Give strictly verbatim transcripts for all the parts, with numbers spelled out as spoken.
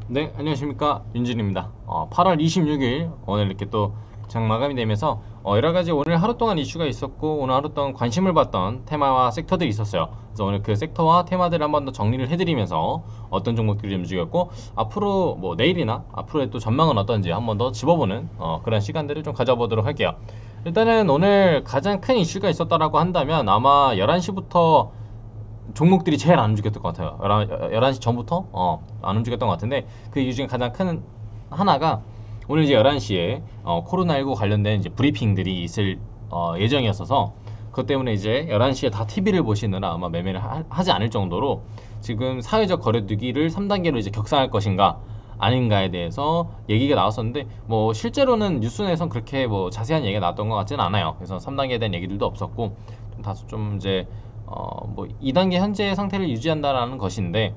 네, 안녕하십니까. 윤진입니다. 어, 팔월 이십육일 오늘 이렇게 또 장 마감이 되면서 어, 여러 가지 오늘 하루 동안 이슈가 있었고 오늘 하루 동안 관심을 받던 테마와 섹터들이 있었어요. 그래서 오늘 그 섹터와 테마들을 한번 더 정리를 해드리면서 어떤 종목들이 움직였고 앞으로 뭐 내일이나 앞으로의 또 전망은 어떤지 한번 더 짚어보는 어, 그런 시간들을 좀 가져보도록 할게요. 일단은 오늘 가장 큰 이슈가 있었다라고 한다면 아마 열한 시부터 종목들이 제일 안 움직였던 것 같아요. 열한 시 전부터 어, 안 움직였던 것 같은데 그 이유 중에 가장 큰 하나가 오늘 이제 열한 시에 어, 코로나십구 관련된 이제 브리핑들이 있을 어, 예정이었어서 그것 때문에 이제 열한 시에 다 티비를 보시느라 아마 매매를 하, 지 않을 정도로 지금 사회적 거리두기를 삼 단계로 이제 격상할 것인가 아닌가에 대해서 얘기가 나왔었는데 뭐 실제로는 뉴스 내에선 그렇게 뭐 자세한 얘기가 나왔던 것 같지는 않아요. 그래서 삼 단계에 대한 얘기들도 없었고 좀 다소 좀 이제 어, 뭐 이 단계 현재의 상태를 유지한다라는 것인데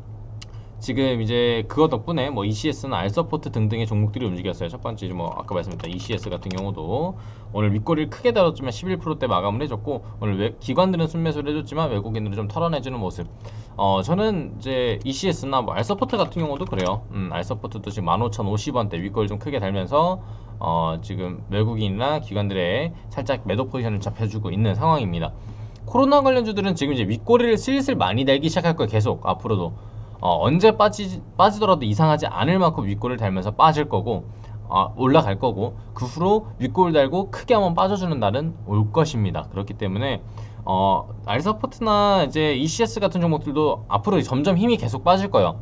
지금 이제 그것 덕분에 뭐 이씨에스나 알서포트 등등의 종목들이 움직였어요. 첫 번째 뭐 아까 말씀드렸던 이씨에스 같은 경우도 오늘 윗꼬리를 크게 달았지만 십일 퍼센트대 마감을 해줬고 오늘 외, 기관들은 순매수를 해줬지만 외국인들은 좀 털어내주는 모습. 어 저는 이제 이씨에스나 뭐 알서포트 같은 경우도 그래요. 음, 알서포트도 지금 만 오천오십 원대 윗꼬리 좀 크게 달면서 어 지금 외국인이나 기관들의 살짝 매도 포지션을 잡혀주고 있는 상황입니다. 코로나 관련주들은 지금 이제 윗꼬리를 슬슬 많이 달기 시작할 거예요. 계속 앞으로도 어, 언제 빠지, 빠지더라도 이상하지 않을 만큼 윗골을 달면서 빠질 거고 어, 올라갈 거고 그 후로 윗골 달고 크게 한번 빠져주는 날은 올 것입니다. 그렇기 때문에 어, 알서포트나 이제 이씨에스 같은 종목들도 앞으로 점점 힘이 계속 빠질 거예요.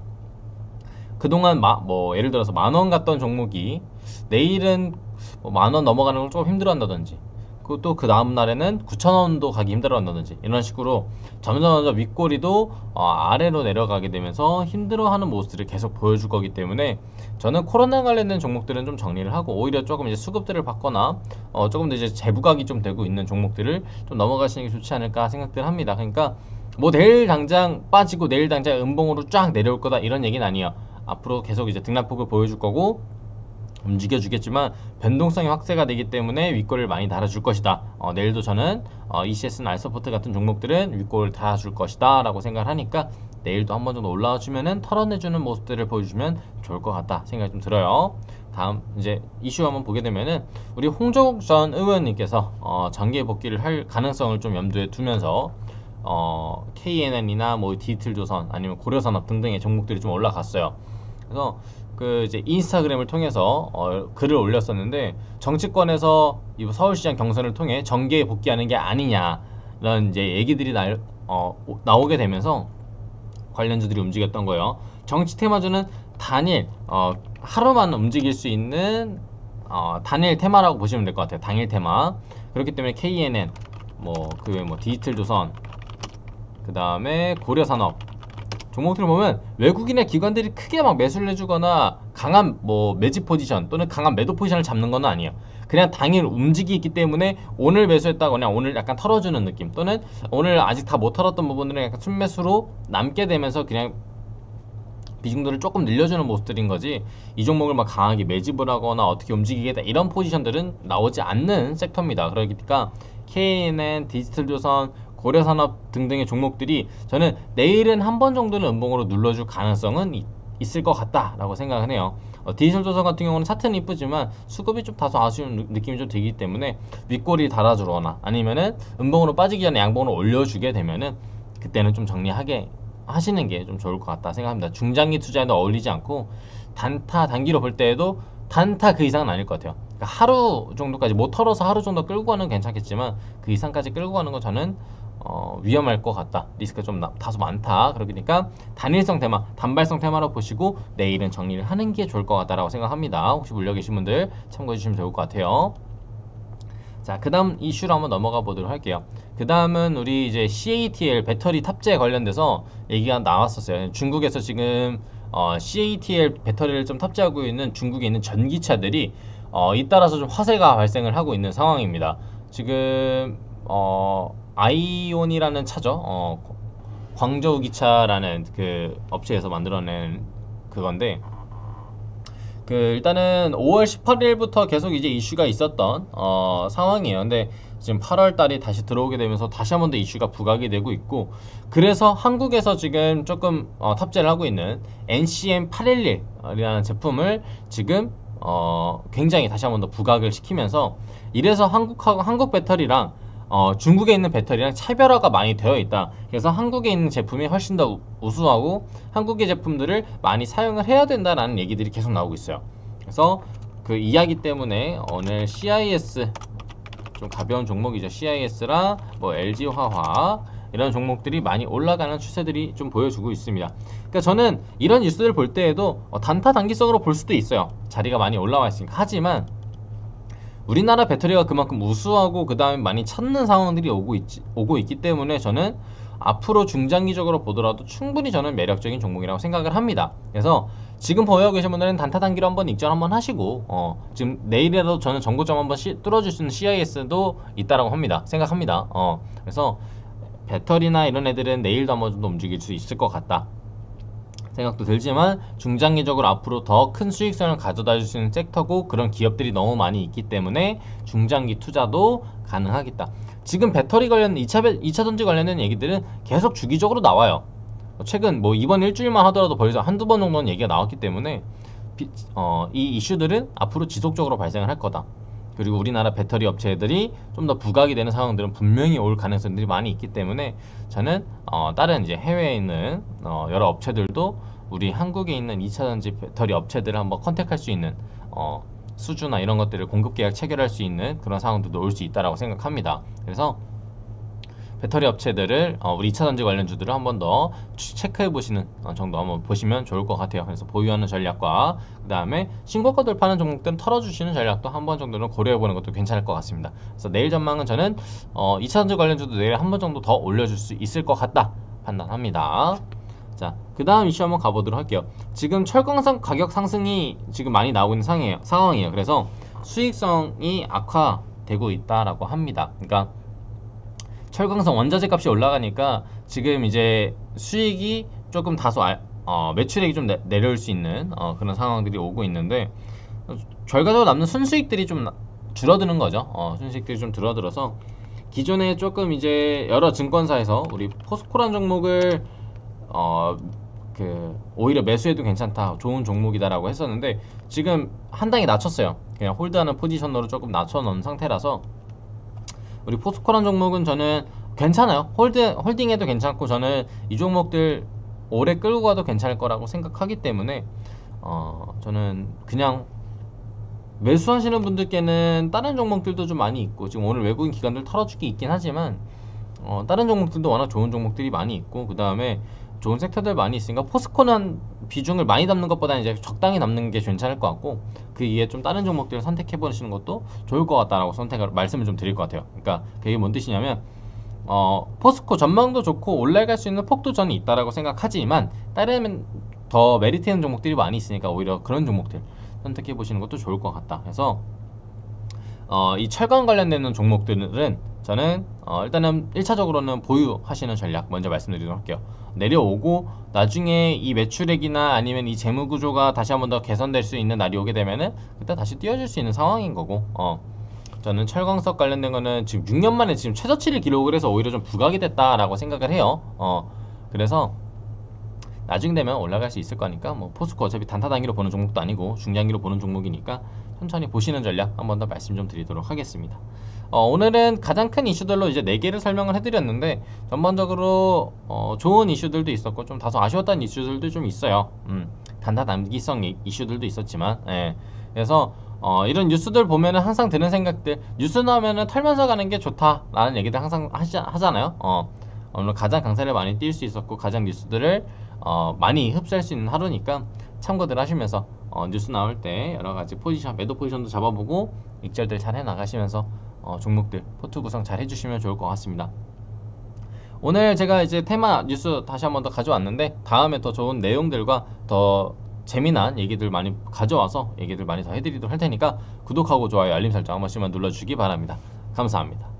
그동안 마, 뭐 예를 들어서 만원 갔던 종목이 내일은 뭐 만원 넘어가는 걸 조금 힘들어 한다든지 또 그 다음 날에는 구천 원도 가기 힘들어 한다든지 이런 식으로 점점 점점 윗꼬리도 어, 아래로 내려가게 되면서 힘들어하는 모습들을 계속 보여줄 거기 때문에 저는 코로나 관련된 종목들은 좀 정리를 하고 오히려 조금 이제 수급들을 받거나 어, 조금 더 이제 재부각이 좀 되고 있는 종목들을 좀 넘어가시는 게 좋지 않을까 생각들 합니다. 그러니까 뭐 내일 당장 빠지고 내일 당장 음봉으로 쫙 내려올 거다 이런 얘기는 아니에요. 앞으로 계속 이제 등락폭을 보여줄 거고 움직여주겠지만 변동성이 확대가 되기 때문에 윗골을 많이 달아줄 것이다. 어, 내일도 저는 어, 이씨에스나 알서포트 같은 종목들은 윗골을 달아줄 것이다 라고 생각을 하니까 내일도 한 번 정도 올라와주면은 털어내주는 모습들을 보여주면 좋을 것 같다 생각이 좀 들어요. 다음 이제 이슈 한번 보게 되면은 우리 홍정욱 전 의원님께서 어, 장기 복귀를 할 가능성을 좀 염두에 두면서 어, 케이엔엔이나 뭐 디지털조선 아니면 고려산업 등등의 종목들이 좀 올라갔어요. 그래서 그 이제 인스타그램을 통해서 어, 글을 올렸었는데 정치권에서 이 서울시장 경선을 통해 정계에 복귀하는 게 아니냐라는 이제 얘기들이 날, 어, 나오게 되면서 관련주들이 움직였던 거예요. 정치 테마주는 단일 어, 하루만 움직일 수 있는 어, 단일 테마라고 보시면 될 것 같아요. 당일 테마. 그렇기 때문에 케이엔엔 뭐 그 뭐 디지털조선 그 다음에 고려산업 종목들을 보면 외국인의 기관들이 크게 막 매수를 해주거나 강한 뭐 매집 포지션 또는 강한 매도 포지션을 잡는 건 아니에요. 그냥 당일 움직이기 때문에 오늘 매수했다거나 오늘 약간 털어주는 느낌 또는 오늘 아직 다 못 털었던 부분들은 약간 순매수로 남게 되면서 그냥 비중도를 조금 늘려주는 모습들인 거지 이 종목을 막 강하게 매집을 하거나 어떻게 움직이겠다 이런 포지션들은 나오지 않는 섹터입니다. 그러니까 케이엔엔, 디지털조선, 고려산업 등등의 종목들이 저는 내일은 한 번 정도는 음봉으로 눌러줄 가능성은 이, 있을 것 같다라고 생각을 해요. 어, 디지털조선 같은 경우는 차트는 이쁘지만 수급이 좀 다소 아쉬운 느낌이 좀 들기 때문에 윗꼬리 달아주거나 아니면은 음봉으로 빠지기 전에 양봉으로 올려주게 되면은 그때는 좀 정리하게 하시는 게 좀 좋을 것 같다 생각합니다. 중장기 투자에도 어울리지 않고 단타 단기로 볼 때에도 단타 그 이상은 아닐 것 같아요. 그러니까 하루 정도까지 못 털어서 하루 정도 끌고 가는 건 괜찮겠지만 그 이상까지 끌고 가는 건 저는 어, 위험할 것 같다. 리스크가 좀 나, 다소 많다. 그러니까 단일성 테마, 단발성 테마로 보시고 내일은 정리를 하는 게 좋을 것 같다라고 생각합니다. 혹시 물려 계신 분들 참고해 주시면 좋을 것 같아요. 자, 그 다음 이슈로 한번 넘어가 보도록 할게요. 그 다음은 우리 이제 씨에이티엘 배터리 탑재 관련돼서 얘기가 나왔었어요. 중국에서 지금 어, 씨에이티엘 배터리를 좀 탑재하고 있는 중국에 있는 전기차들이 어, 잇따라서 좀 화재가 발생을 하고 있는 상황입니다. 지금 어, 아이온이라는 차죠. 어, 광저우 기차라는 그 업체에서 만들어낸 그건데 그 그 일단은 오월 십팔일부터 계속 이제 이슈가 있었던 어, 상황이에요. 근데 지금 팔월 달이 다시 들어오게 되면서 다시 한 번 더 이슈가 부각이 되고 있고, 그래서 한국에서 지금 조금 어, 탑재를 하고 있는 엔씨엠 팔일일이라는 제품을 지금 어, 굉장히 다시 한 번 더 부각을 시키면서, 이래서 한국하고 한국 배터리랑 어, 중국에 있는 배터리랑 차별화가 많이 되어 있다. 그래서 한국에 있는 제품이 훨씬 더 우수하고 한국의 제품들을 많이 사용을 해야 된다라는 얘기들이 계속 나오고 있어요. 그래서 그 이야기 때문에 오늘 씨아이에스, 좀 가벼운 종목이죠. 씨아이에스랑 뭐 엘지화학 이런 종목들이 많이 올라가는 추세들이 좀 보여주고 있습니다. 그러니까 저는 이런 뉴스를 볼 때에도 어, 단타 단기성으로 볼 수도 있어요. 자리가 많이 올라와 있으니까. 하지만 우리나라 배터리가 그만큼 우수하고 그 다음에 많이 찾는 상황들이 오고, 있지, 오고 있기 때문에 저는 앞으로 중장기적으로 보더라도 충분히 저는 매력적인 종목이라고 생각을 합니다. 그래서 지금 보유하고 계신 분들은 단타 단기로 한번 익절 한번 하시고, 어, 지금 내일이라도 저는 정고점 한번 시, 뚫어줄 수 있는 씨아이에스도 있다라고 합니다. 생각합니다. 어, 그래서 배터리나 이런 애들은 내일도 한번 좀 더 움직일 수 있을 것 같다 생각도 들지만, 중장기적으로 앞으로 더 큰 수익성을 가져다 줄 수 있는 섹터고 그런 기업들이 너무 많이 있기 때문에 중장기 투자도 가능하겠다. 지금 배터리 관련 이차, 이차 전지 관련된 얘기들은 계속 주기적으로 나와요. 최근 뭐 이번 일주일만 하더라도 벌써 한두 번 정도는 얘기가 나왔기 때문에 비, 어, 이 이슈들은 앞으로 지속적으로 발생을 할 거다. 그리고 우리나라 배터리 업체들이 좀 더 부각이 되는 상황들은 분명히 올 가능성들이 많이 있기 때문에 저는 어, 다른 이제 해외에 있는 어, 여러 업체들도 우리 한국에 있는 이차 전지 배터리 업체들을 한번 컨택할 수 있는 어, 수주나 이런 것들을 공급 계약 체결할 수 있는 그런 상황들도 올 수 있다라고 생각합니다. 그래서 배터리 업체들을 어, 우리 이차 전지 관련주들을 한번 더 체크해 보시는 어, 정도 한번 보시면 좋을 것 같아요. 그래서 보유하는 전략과 그 다음에 신고가 돌파하는 종목들은 털어주시는 전략도 한 번 정도는 고려해 보는 것도 괜찮을 것 같습니다. 그래서 내일 전망은 저는 어, 이차 전지 관련주도 내일 한 번 정도 더 올려줄 수 있을 것 같다 판단합니다. 자, 그 다음 이슈 한번 가보도록 할게요. 지금 철강상 가격 상승이 지금 많이 나오고 있는 상황이에요. 상황이에요. 그래서 수익성이 악화되고 있다라고 합니다. 그러니까 철강성 원자재 값이 올라가니까 지금 이제 수익이 조금 다소 아, 어, 매출액이 좀 내, 내려올 수 있는 어, 그런 상황들이 오고 있는데, 결과적으로 남는 순수익들이 좀 줄어드는 거죠. 어, 순수익들이 좀 줄어들어서 기존에 조금 이제 여러 증권사에서 우리 포스코란 종목을 어, 그 오히려 매수해도 괜찮다, 좋은 종목이다라고 했었는데 지금 한 단계 낮췄어요. 그냥 홀드하는 포지션으로 조금 낮춰놓은 상태라서 우리 포스코란 종목은 저는 괜찮아요. 홀드, 홀딩해도 괜찮고 저는 이 종목들 오래 끌고 가도 괜찮을 거라고 생각하기 때문에 어, 저는 그냥 매수하시는 분들께는 다른 종목들도 좀 많이 있고, 지금 오늘 외국인 기관들 털어주기 있긴 하지만 어, 다른 종목들도 워낙 좋은 종목들이 많이 있고 그 다음에 좋은 섹터들 많이 있으니까 포스코는 비중을 많이 담는 것보다는 이제 적당히 담는 게 괜찮을 것 같고, 그 이에 좀 다른 종목들을 선택해 보시는 것도 좋을 것 같다라고 선택을 말씀을 좀 드릴 것 같아요. 그러니까 그게 뭔 뜻이냐면 어, 포스코 전망도 좋고 올라갈 수 있는 폭도 저는 있다라고 생각하지만 다른 더 메리트 있는 종목들이 많이 있으니까 오히려 그런 종목들 선택해 보시는 것도 좋을 것 같다. 그래서 어, 이 철강 관련되는 종목들은 저는 어, 일단은 일 차적으로는 보유하시는 전략 먼저 말씀드리도록 할게요. 내려오고 나중에 이 매출액이나 아니면 이 재무구조가 다시 한번 더 개선될 수 있는 날이 오게 되면은 그때 다시 뛰어줄 수 있는 상황인 거고, 어, 저는 철광석 관련된 거는 지금 육 년 만에 지금 최저치를 기록을 해서 오히려 좀 부각이 됐다라고 생각을 해요. 어, 그래서 나중 되면 올라갈 수 있을 거니까 뭐 포스코 어차피 단타 단기로 보는 종목도 아니고 중장기로 보는 종목이니까 천천히 보시는 전략 한번 더 말씀 좀 드리도록 하겠습니다. 어, 오늘은 가장 큰 이슈들로 이제 네 개를 설명을 해드렸는데 전반적으로 어, 좋은 이슈들도 있었고 좀 다소 아쉬웠던 이슈들도 좀 있어요. 음, 단타 단기성 이슈들도 있었지만, 예. 그래서 어, 이런 뉴스들 보면은 항상 드는 생각들, 뉴스 나오면은 털면서 가는 게 좋다라는 얘기들 항상 하시, 하잖아요. 어, 오늘 가장 강세를 많이 띌 수 있었고 가장 뉴스들을 어, 많이 흡수할 수 있는 하루니까 참고들 하시면서 어, 뉴스 나올 때 여러가지 포지션, 매도 포지션도 잡아보고 익절들 잘 해나가시면서 어, 종목들 포트 구성 잘 해주시면 좋을 것 같습니다. 오늘 제가 이제 테마 뉴스 다시 한번 더 가져왔는데 다음에 더 좋은 내용들과 더 재미난 얘기들 많이 가져와서 얘기들 많이 더 해드리도록 할 테니까 구독하고 좋아요 알림 설정 한 번씩만 눌러주시기 바랍니다. 감사합니다.